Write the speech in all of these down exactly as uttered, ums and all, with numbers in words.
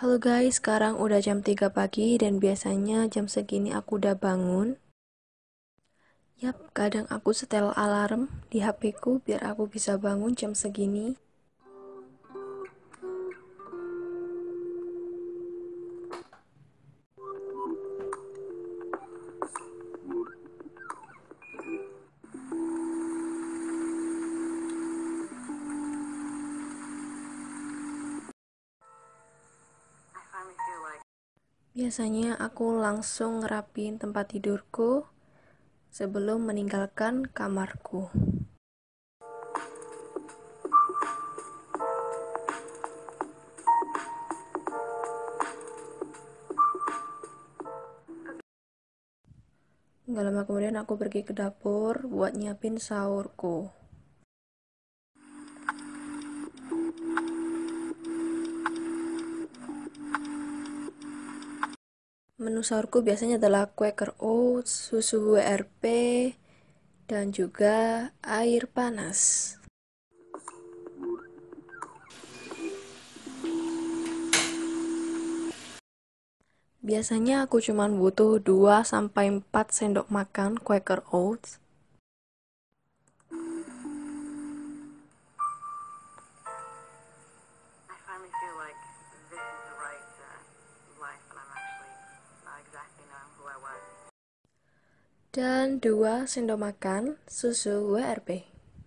Halo guys, sekarang udah jam tiga pagi dan biasanya jam segini aku udah bangun. Yap, kadang aku setel alarm di H P ku biar aku bisa bangun jam segini. Biasanya aku langsung ngerapin tempat tidurku sebelum meninggalkan kamarku. Gak lama kemudian aku pergi ke dapur buat nyiapin sahurku. Menu sahurku biasanya adalah Quaker Oats, susu W R P, dan juga air panas. Biasanya aku cuma butuh dua sampai empat sendok makan Quaker Oats. Dan dua sendok makan susu W R P.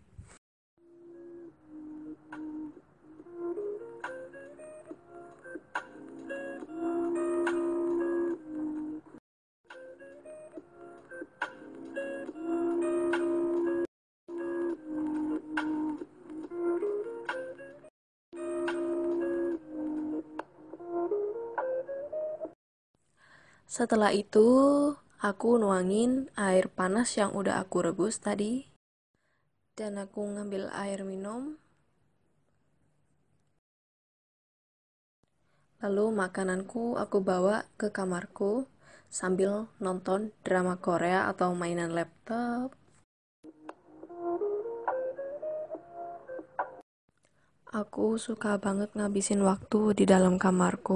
Setelah itu, aku nuangin air panas yang udah aku rebus tadi. Dan aku ngambil air minum. Lalu makananku aku bawa ke kamarku sambil nonton drama Korea atau mainan laptop. Aku suka banget ngabisin waktu di dalam kamarku.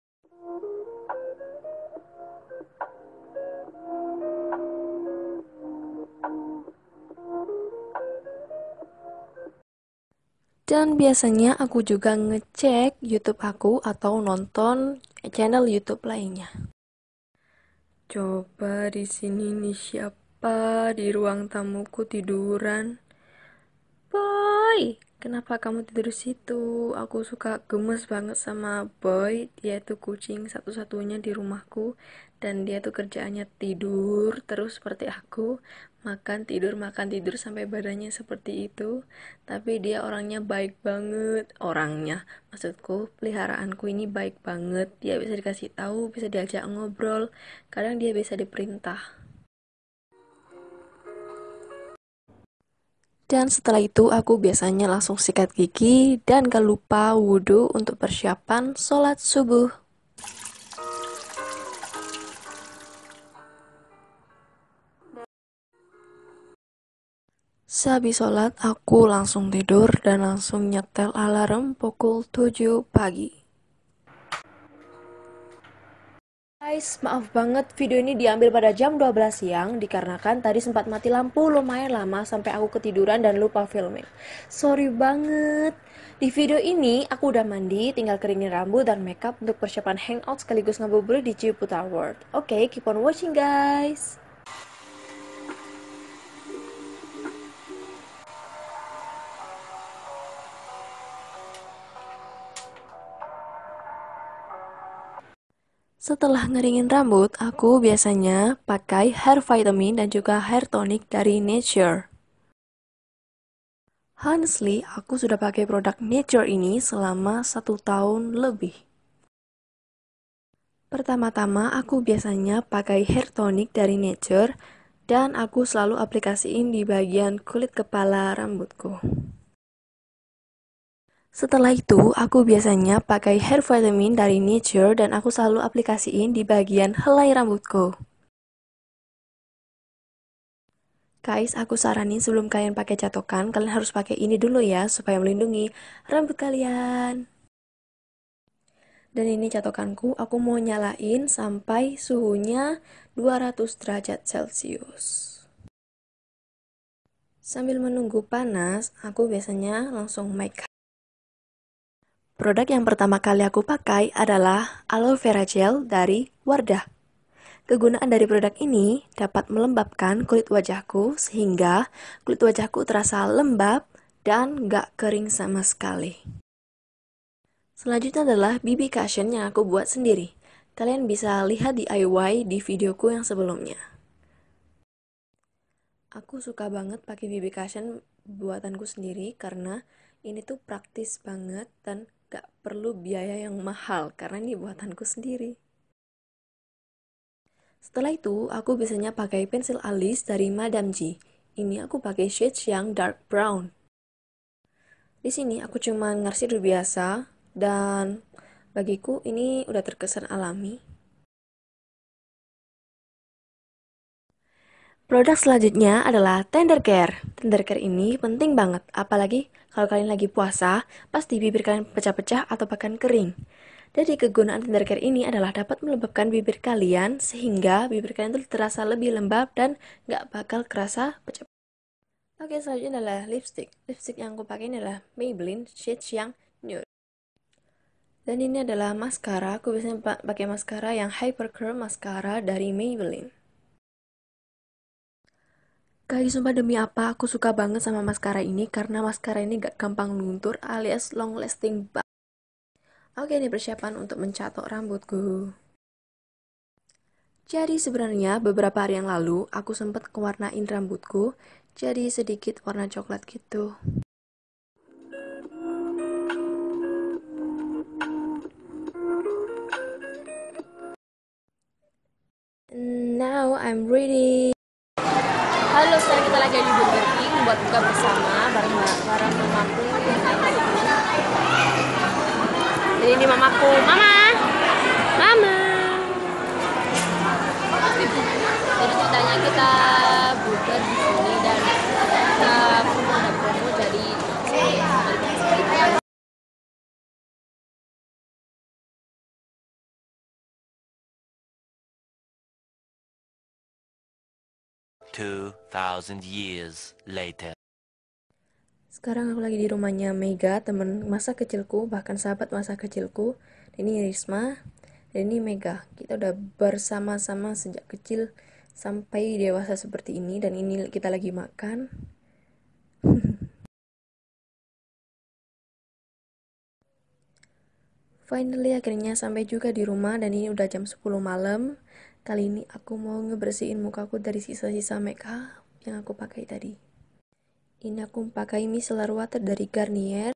Dan biasanya aku juga ngecek YouTube aku atau nonton channel YouTube lainnya. Coba di sini nih siapa di ruang tamuku tiduran? Boy, kenapa kamu tidur situ? Aku suka gemes banget sama Boy. Dia tuh kucing satu-satunya di rumahku dan dia tuh kerjaannya tidur terus seperti aku. Makan tidur, makan tidur sampai badannya seperti itu. Tapi dia orangnya baik banget. Orangnya, maksudku peliharaanku ini baik banget. Dia bisa dikasih tahu, bisa diajak ngobrol. Kadang dia bisa diperintah. Dan setelah itu aku biasanya langsung sikat gigi dan gak lupa wudhu untuk persiapan sholat subuh. Sehabis sholat, aku langsung tidur dan langsung nyetel alarm pukul tujuh pagi. Guys, maaf banget video ini diambil pada jam dua belas siang dikarenakan tadi sempat mati lampu lumayan lama sampai aku ketiduran dan lupa filming. Sorry banget. Di video ini aku udah mandi, tinggal keringin rambut dan makeup untuk persiapan hangout sekaligus ngabuburit di Ciputa World. Oke, okay, keep on watching guys. Setelah ngeringin rambut, aku biasanya pakai hair vitamin dan juga hair tonic dari Nature. Honestly, aku sudah pakai produk Nature ini selama satu tahun lebih. Pertama-tama, aku biasanya pakai hair tonic dari Nature dan aku selalu aplikasiin di bagian kulit kepala rambutku. Setelah itu, aku biasanya pakai hair vitamin dari Nature dan aku selalu aplikasiin di bagian helai rambutku. Guys, aku saranin sebelum kalian pakai catokan, kalian harus pakai ini dulu ya, supaya melindungi rambut kalian. Dan ini catokanku, aku mau nyalain sampai suhunya dua ratus derajat Celcius. Sambil menunggu panas, aku biasanya langsung make up. Produk yang pertama kali aku pakai adalah aloe vera gel dari Wardah. Kegunaan dari produk ini dapat melembabkan kulit wajahku sehingga kulit wajahku terasa lembab dan gak kering sama sekali. Selanjutnya adalah B B cushion yang aku buat sendiri. Kalian bisa lihat D I Y di videoku yang sebelumnya. Aku suka banget pakai B B cushion buatanku sendiri karena ini tuh praktis banget dan gak perlu biaya yang mahal karena ini buatanku sendiri. Setelah itu, aku biasanya pakai pensil alis dari Madame G. Ini aku pakai shades yang dark brown. Di sini aku cuma ngarsir biasa dan bagiku ini udah terkesan alami. Produk selanjutnya adalah Tender Care. Tender Care ini penting banget, apalagi kalau kalian lagi puasa, pasti bibir kalian pecah-pecah atau bahkan kering. Jadi kegunaan Tender Care ini adalah dapat melembabkan bibir kalian sehingga bibir kalian tuh terasa lebih lembab dan gak bakal kerasa pecah. Oke, selanjutnya adalah lipstick. Lipstick yang aku pakai ini adalah Maybelline shades yang nude. Dan ini adalah maskara. Aku biasanya pakai maskara yang Hyper Curl Mascara dari Maybelline. Guys, sumpah demi apa aku suka banget sama maskara ini karena maskara ini gak gampang luntur alias long lasting banget. Oke, ini persiapan untuk mencatok rambutku. Jadi sebenarnya beberapa hari yang lalu aku sempat kewarnain rambutku jadi sedikit warna coklat gitu. Now I'm ready. Halo, sekarang kita lagi di Burger King buat buka bersama bareng bareng mamaku. Jadi ini mamaku, mama, mama. Jadi ceritanya kita burger di sini dan kita promo ada promo jadi Two thousand years later. Sekarang aku lagi di rumahnya Mega, teman masa kecilku, bahkan sahabat masa kecilku. Ini Risma, dan ini Mega. Kita udah bersama-sama sejak kecil sampai dewasa seperti ini, dan ini kita lagi makan. Finally akhirnya sampai juga di rumah dan ini udah jam sepuluh malam. Kali ini aku mau ngebersihin mukaku dari sisa-sisa makeup yang aku pakai tadi. Ini aku pakai micellar water dari Garnier.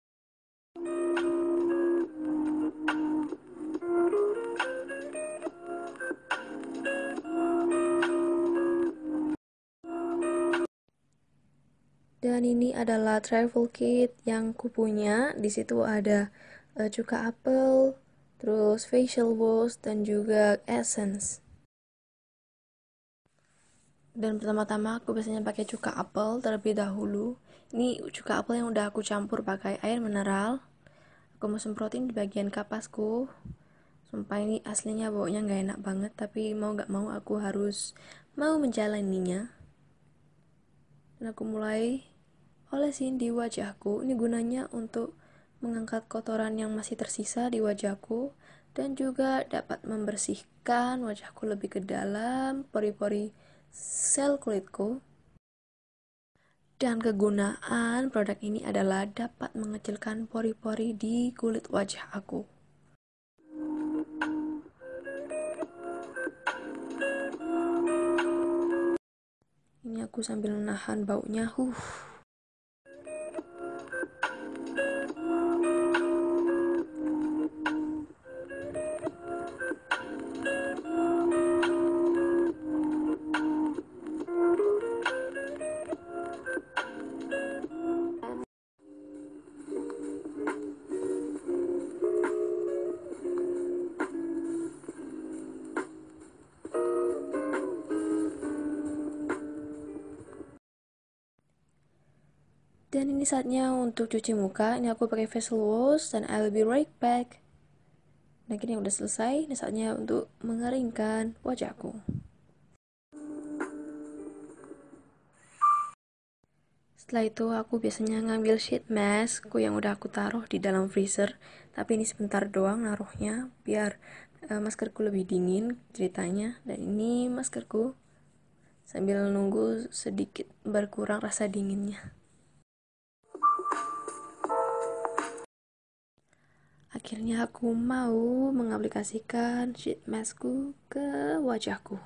Dan ini adalah travel kit yang kupunya. Di situ ada uh, cuka apel, terus facial wash dan juga essence. Dan pertama-tama aku biasanya pakai cuka apel terlebih dahulu. Ini cuka apel yang udah aku campur pakai air mineral. Aku mau semprotin di bagian kapasku. Sumpah ini aslinya baunya nggak enak banget, tapi mau nggak mau aku harus mau menjalaninya. Dan aku mulai olesin di wajahku. Ini gunanya untuk mengangkat kotoran yang masih tersisa di wajahku dan juga dapat membersihkan wajahku lebih ke dalam, pori-pori sel kulitku. Dan kegunaan produk ini adalah dapat mengecilkan pori-pori di kulit wajah aku. Ini aku sambil nahan baunya. Huh. Dan ini saatnya untuk cuci muka. Ini aku pakai facial wash dan I'll be right back. Dan kini udah selesai, ini saatnya untuk mengeringkan wajahku. Setelah itu aku biasanya ngambil sheet maskku yang udah aku taruh di dalam freezer. Tapi ini sebentar doang naruhnya biar uh, maskerku lebih dingin ceritanya. Dan ini maskerku sambil nunggu sedikit berkurang rasa dinginnya. Akhirnya aku mau mengaplikasikan sheet maskku ke wajahku.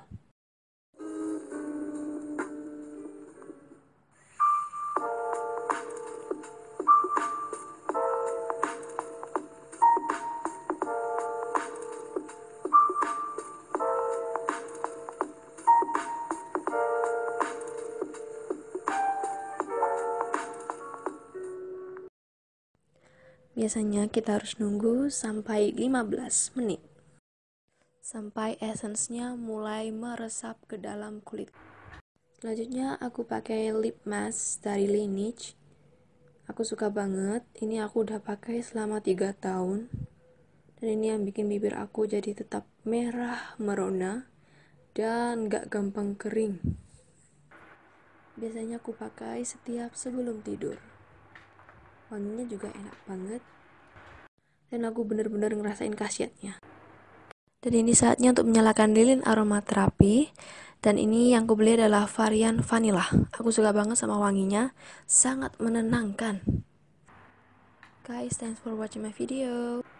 Biasanya kita harus nunggu sampai lima belas menit sampai esensnya mulai meresap ke dalam kulit. Selanjutnya aku pakai lip mask dari Laneige. Aku suka banget, ini aku udah pakai selama tiga tahun. Dan ini yang bikin bibir aku jadi tetap merah merona dan gak gampang kering. Biasanya aku pakai setiap sebelum tidur. Wanginya juga enak banget. Dan aku bener-bener ngerasain khasiatnya. Dan ini saatnya untuk menyalakan lilin aromaterapi. Dan ini yang aku beli adalah varian vanilla. Aku suka banget sama wanginya, sangat menenangkan. Guys, thanks for watching my video.